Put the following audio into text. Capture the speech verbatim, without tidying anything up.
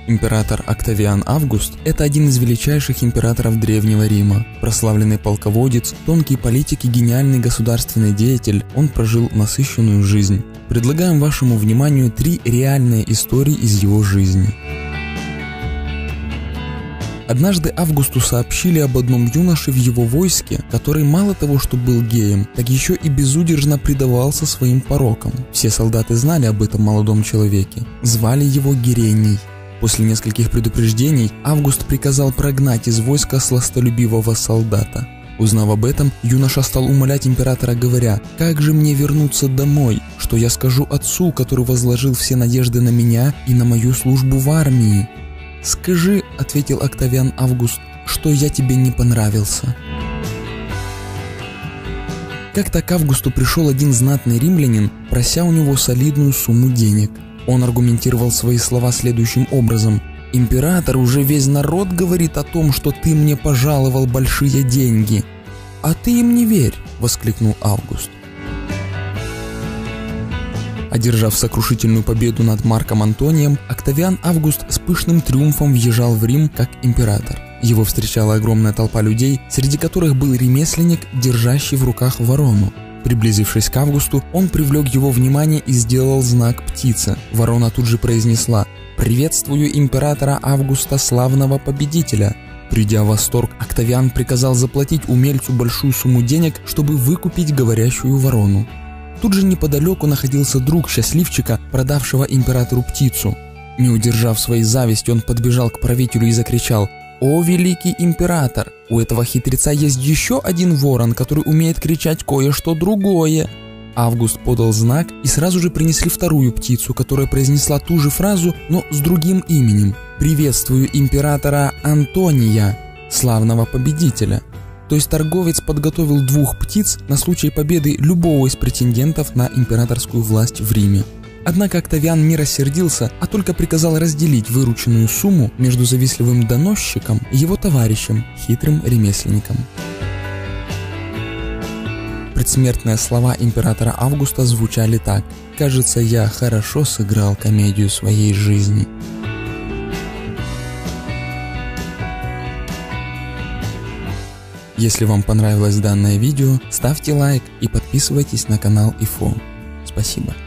Император Октавиан Август – это один из величайших императоров Древнего Рима. Прославленный полководец, тонкий политик и гениальный государственный деятель, он прожил насыщенную жизнь. Предлагаем вашему вниманию три реальные истории из его жизни. Однажды Августу сообщили об одном юноше в его войске, который мало того, что был геем, так еще и безудержно предавался своим порокам. Все солдаты знали об этом молодом человеке. Звали его Герений. После нескольких предупреждений Август приказал прогнать из войска сластолюбивого солдата. Узнав об этом, юноша стал умолять императора, говоря: «Как же мне вернуться домой? Что я скажу отцу, который возложил все надежды на меня и на мою службу в армии?» «Скажи, — ответил Октавиан Август, — что я тебе не понравился». Как-то к Августу пришел один знатный римлянин, прося у него солидную сумму денег. Он аргументировал свои слова следующим образом: «Император, уже весь народ говорит о том, что ты мне пожаловал большие деньги». «А ты им не верь!» — воскликнул Август. Одержав сокрушительную победу над Марком Антонием, Октавиан Август с пышным триумфом въезжал в Рим как император. Его встречала огромная толпа людей, среди которых был ремесленник, держащий в руках ворону. Приблизившись к Августу, он привлек его внимание и сделал знак птицы. Ворона тут же произнесла: «Приветствую императора Августа, славного победителя». Придя в восторг, Октавиан приказал заплатить умельцу большую сумму денег, чтобы выкупить говорящую ворону. Тут же неподалеку находился друг счастливчика, продавшего императору птицу. Не удержав своей зависти, он подбежал к правителю и закричал: «О, великий император! У этого хитреца есть еще один ворон, который умеет кричать кое-что другое». Август подал знак, и сразу же принесли вторую птицу, которая произнесла ту же фразу, но с другим именем: «Приветствую императора Антония, славного победителя». То есть торговец подготовил двух птиц на случай победы любого из претендентов на императорскую власть в Риме. Однако Октавиан не рассердился, а только приказал разделить вырученную сумму между завистливым доносчиком и его товарищем, хитрым ремесленником. Предсмертные слова императора Августа звучали так: «Кажется, я хорошо сыграл комедию своей жизни». Если вам понравилось данное видео, ставьте лайк и подписывайтесь на канал ИФО. Спасибо.